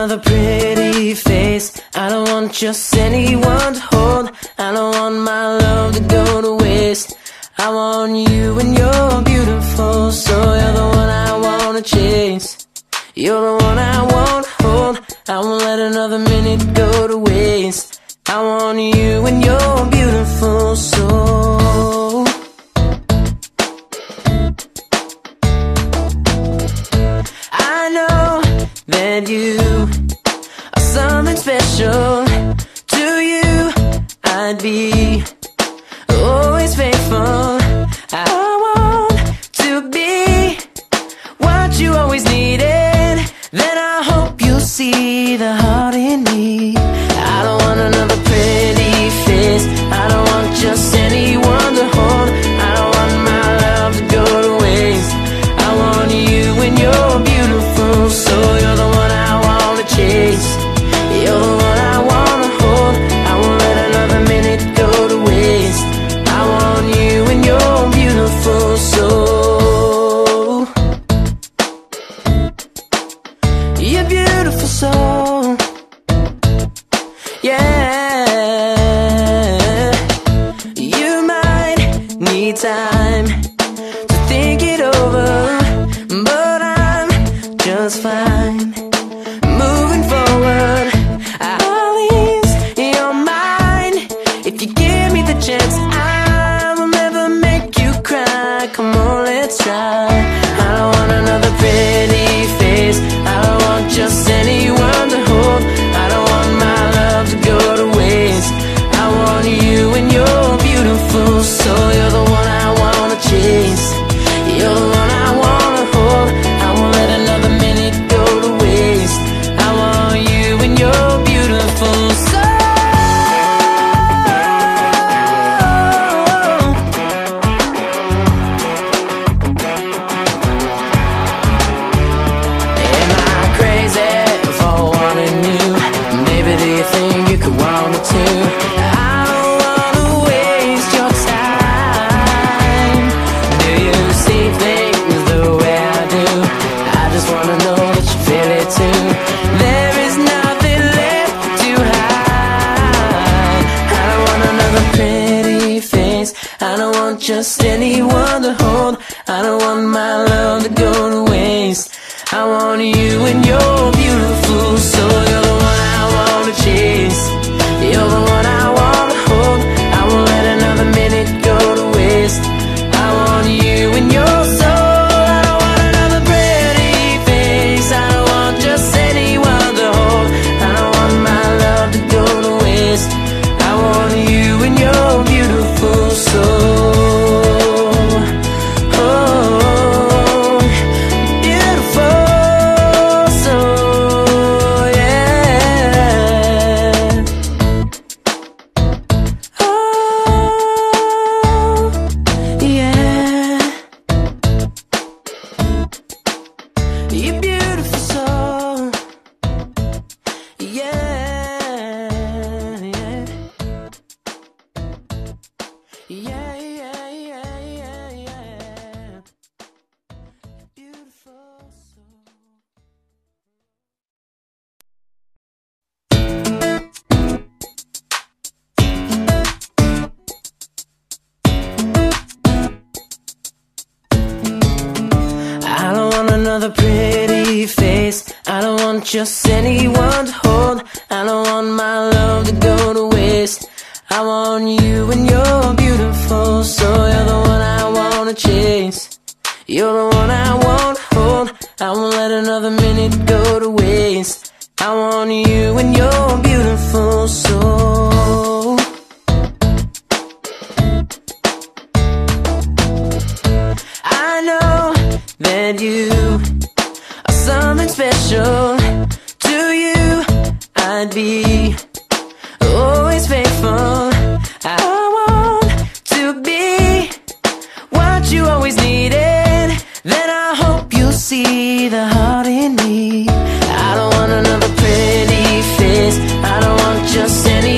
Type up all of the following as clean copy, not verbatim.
another pretty face. I don't want just anyone to hold. I don't want my love to go to waste. I want you and you're beautiful, so you're the one I wanna chase. You're the one I wanna hold. I won't let another minute go to waste. I want you and you're beautiful, so I know that you are something special. To you I'd be always faithful. I want to be what you always needed. Then I hope you'll see the heart in me. I don't want another pretty face. I don't want just anyone to hold. I don't want my love to go to waste. I want you and you're beautiful, so you're the one I wanna chase. You're the one I wanna hold. I won't let another minute go to waste. I want you and you're beautiful, so you're beautiful, so yeah. You might need time to think it over, but I'm just fine moving forward. I'll ease your mind if you give me the chance. I will never make you cry. Come on, let's try. I don't want another pretty face. I don't want just anyone to hold. I don't want my love to go to waste. I want you and you're beautiful, so you're the one I wanna chase. You're the one I wanna hold. I won't let another minute go to waste. I want you and you're beautiful, so am I crazy for wanting you? Maybe do you think you could want me too? I don't wanna waste your time. Do you see things the way I do? I just wanna know that you feel it too. There is nothing left to hide. I don't want another pretty face. I don't want just anyone to hold. I don't want my love to go to waste. I want you and you're beautiful, so you're the one I wanna chase. You're the one I wanna hold. I won't let another minute go to waste. I want you and your soul. I don't want another pretty face. I don't want just anyone to hold. I don't want my love to go to waste. I want you and your beautiful soul. Oh, beautiful soul, yeah. Oh, yeah. You're beautiful soul, yeah, yeah. Yeah, yeah, yeah, yeah, yeah. Beautiful soul. I don't want another pretty face. I don't want just anyone to hold. I don't want my love to go to waste. I want you and you're beautiful, so you're the one I wanna chase. You're the one I wanna hold. I won't let another minute go to waste. I want you and you're beautiful, so I know that you are something special. To you I'd be always faithful. I want to be what you always needed. Then I hope you'll see the heart in me. I don't want another pretty face. I don't want just any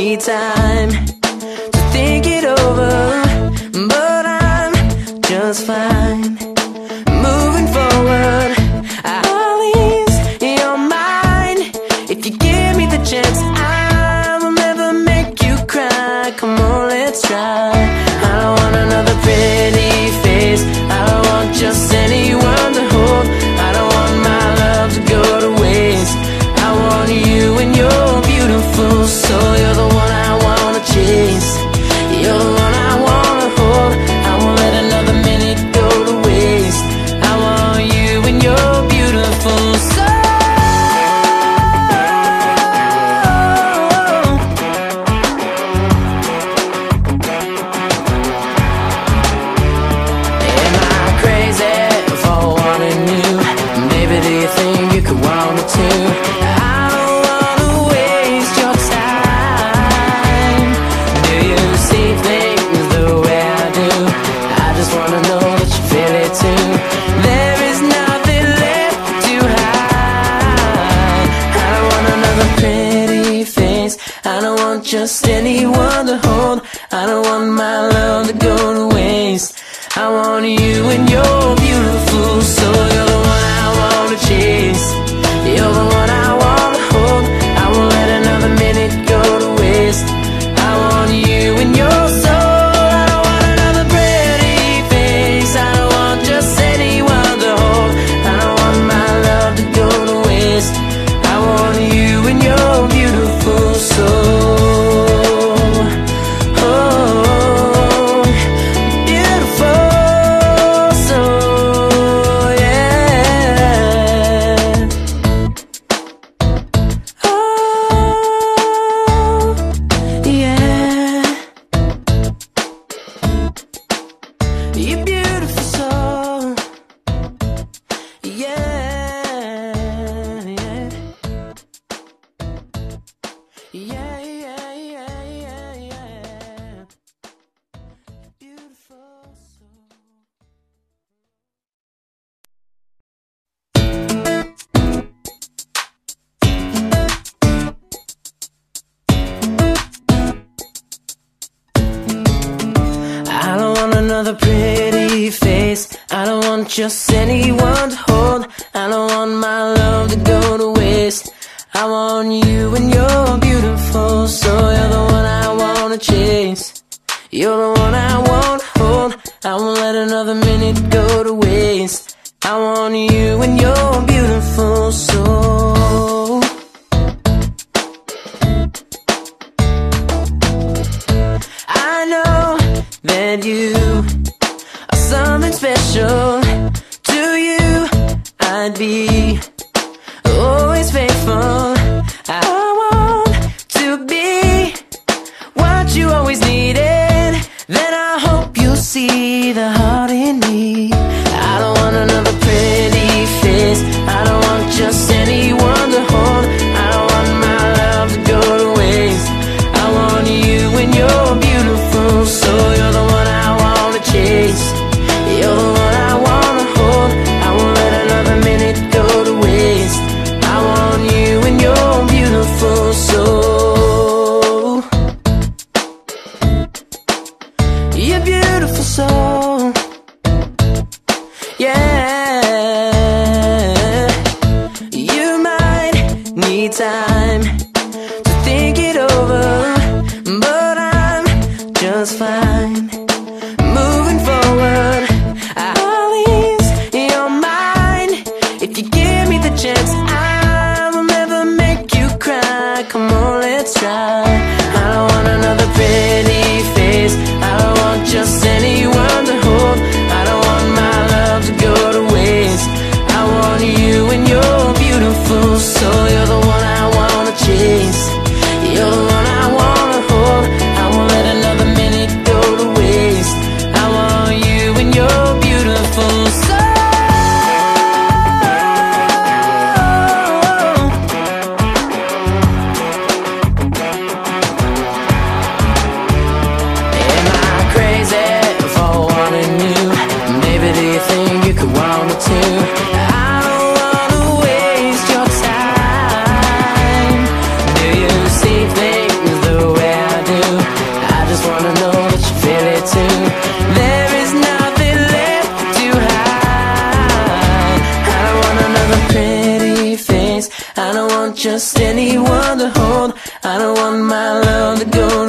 need time to think it over, but I'm just fine. Moving forward, I'll ease your mind. If you give me the chance, I will never make you cry. Come on, let's try. I don't want another pretty face, I don't want just anyone to hold. I don't want my love to go to waste. I want you and your beautiful soul. You're the one I wanna chase, you're the one I wanna hold. I won't let another minute go to waste. I want you and your beautiful soul. Am I crazy for wanting you? Maybe do you think you could want me too? I don't wanna waste your time. Do you see things the way I do? I just wanna know that you feel it too. There is nothing left to hide. I don't want another pretty face, I don't want just anyone to hold. I don't want my love to go to waste. I want you and your beautiful soul. You're the one I wanna chase, you're the one I wanna hold. I won't let another minute go to waste. I want you and your soul. I don't want another pretty face, I don't want just anyone to hold. I don't want my love to go to waste. I want you and your beautiful soul. Oh, beautiful soul, yeah. Oh, yeah. You beautiful soul, yeah, yeah. Yeah, yeah, yeah, yeah, yeah. Beautiful soul. I don't want another pretty face, I don't want just anyone to hold. I don't want my love to go to waste. I want you and your beautiful soul. You're the one I wanna chase, you're the one I wanna hold. I won't let another minute go to waste. I want you and your beautiful soul. I know that you are something special. To you I'd be always faithful. I want to be what you always needed. Then I hope you'll see the heart in me. I don't want another pretty face, I don't want just anyone to hold. I don't want my love to go to waste. I want you and your beautiful soul. You're the one I wanna chase, you're the one I wanna hold. I won't let another minute go don't want my love to go